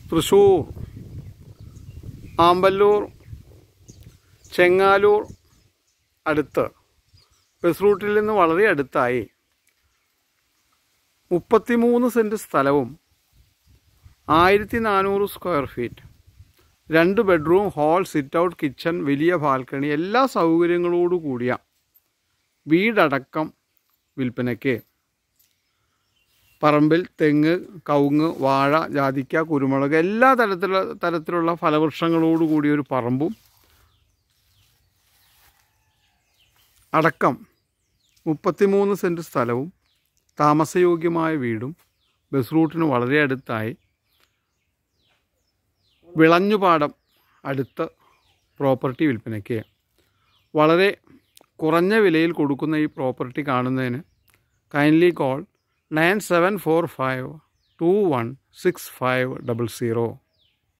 തൃശ്ശൂർ, ആമ്പല്ലൂർ, ചെങ്ങാലൂർ അടുത്ത് ബസ് റൂട്ടിൽ നിന്ന് വളരെ അടുത്തായി 33 സെൻറ്റ് സ്ഥലവും 1400 square feet, 2 bedroom, hall, sit out, kitchen, വലിയ ബാൽക്കണി, എല്ലാ സൗകര്യങ്ങളോടു കൂടിയ വീടടക്കം വിൽപ്പനയ്ക്ക്. പറമ്പിൽ തെങ്ങ്, കവുങ്ങ്, വാഴ, ജാതിക്ക, കുരുമുളക് എല്ലാ തരത്തിലുള്ള ഫലവൃക്ഷങ്ങളോടു കൂടിയ ഒരു പറമ്പും അടക്കം 33 സെൻറ്റ് സ്ഥലവും താമസയോഗ്യമായ വീടും ബസ് റൂട്ടിന് വളരെ അടുത്തായി വിളഞ്ഞുപാടം അടുത്ത് പ്രോപ്പർട്ടി വിൽപ്പനയ്ക്ക്. വളരെ കുറഞ്ഞ വിലയിൽ കൊടുക്കുന്ന ഈ പ്രോപ്പർട്ടി കാണുന്നതിന് കൈൻഡ്ലി കോൾ 9745 216500.